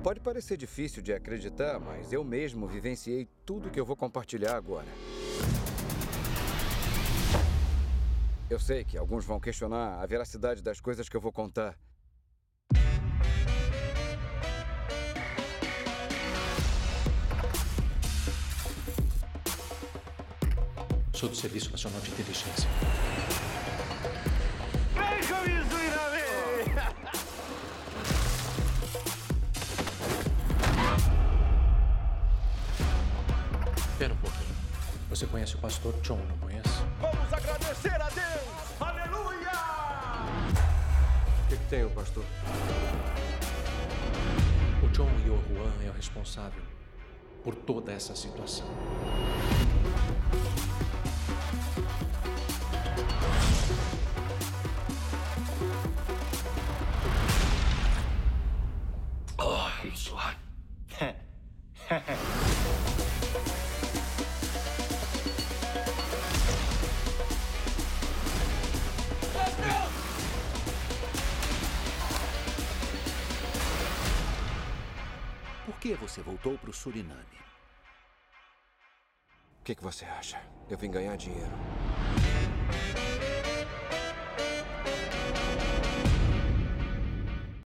Pode parecer difícil de acreditar, mas eu mesmo vivenciei tudo que eu vou compartilhar agora. Eu sei que alguns vão questionar a veracidade das coisas que eu vou contar. Sou do Serviço Nacional de Inteligência. Espera um pouquinho. Você conhece o pastor John, não conhece? Vamos agradecer a Deus! Aleluia! O que tem o pastor? O John Yo Juan é o responsável por toda essa situação. Oh, isso. Por que você voltou para o Suriname? O que você acha? Eu vim ganhar dinheiro.